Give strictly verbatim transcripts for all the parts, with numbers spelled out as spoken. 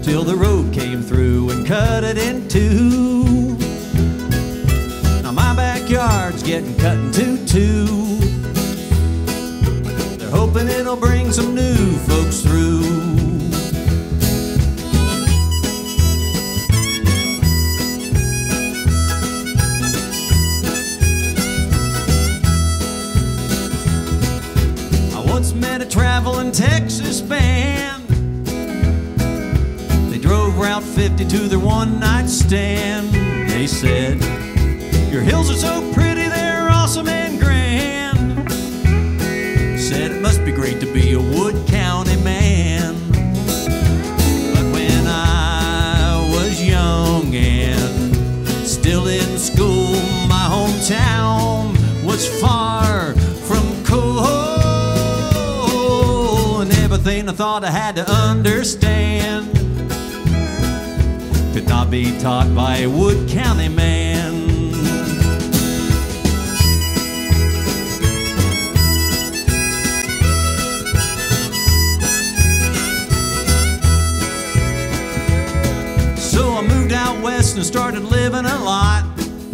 till the road came through and cut it in two. Now my backyard's getting cut into two. They're hoping it'll bring some new folks through. Met a traveling Texas band. They drove Route fifty to their one-night stand. They said, your hills are so pretty, they're awesome and grand. Said it must be great to be a Wood County man. But when I was young and still in school, my hometown was far from cold. Everything I thought I had to understand could not be taught by a Wood County man. So I moved out west and started living a lot,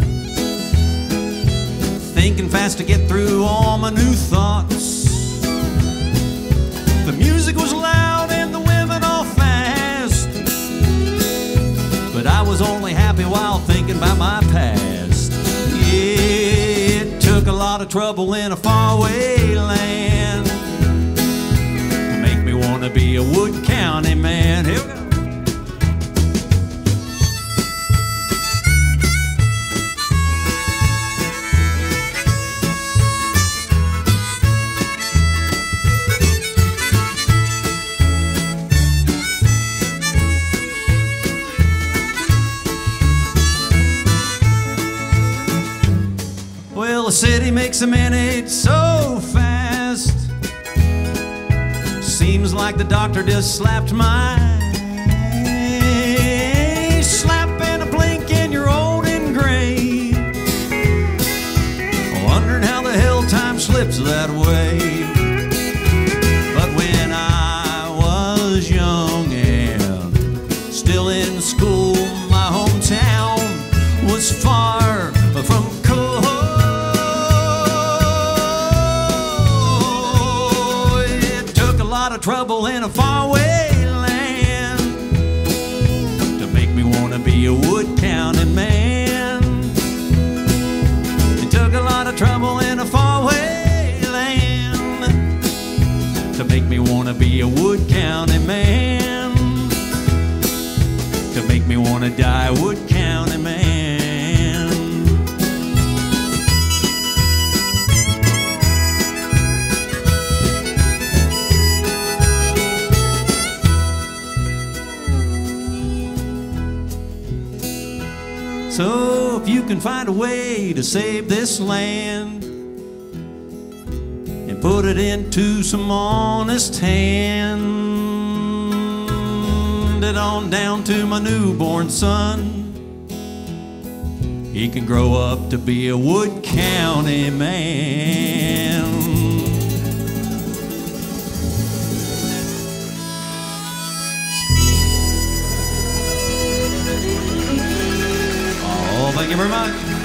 thinking fast to get through all my new thoughts. The music was loud and the women all fast, but I was only happy while thinking about my past. Yeah, it took a lot of trouble in a faraway land to make me want to be a Wood County man. Here we go. Well, the city makes a minute so fast. Seems like the doctor just slapped my slap and a blink and you're old and gray. Wondering how the hell time slips that way. But when I was young and still in school, my hometown was far from cold. Trouble in a faraway land to make me want to be a Wood County man. It took a lot of trouble in a faraway land to make me want to be a Wood County man, to make me want to die a Wood County man. So if you can find a way to save this land and put it into some honest hand, it on down to my newborn son, he can grow up to be a Wood County man. Thank you very much.